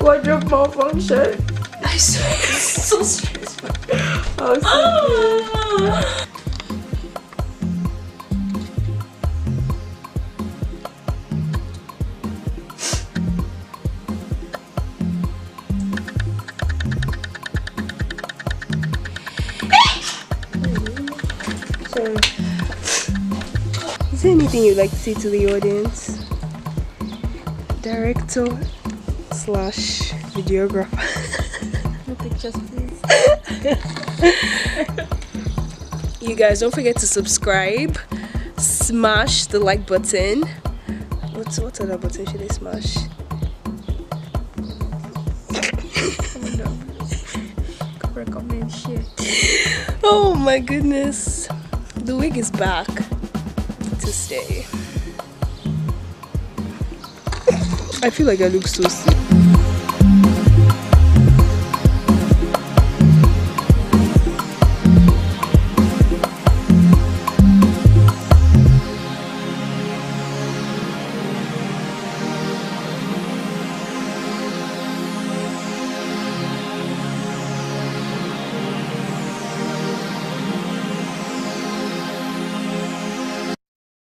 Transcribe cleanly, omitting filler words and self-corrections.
wardrobe malfunction. I swear, it's so stressful. Sorry. Is there anything you'd like to say to the audience? Director slash videographer. No pictures, please. You guys don't forget to subscribe, smash the like button. What other button should I smash? Recommend, share. Oh my goodness, the wig is back to stay. I feel like I look so sick.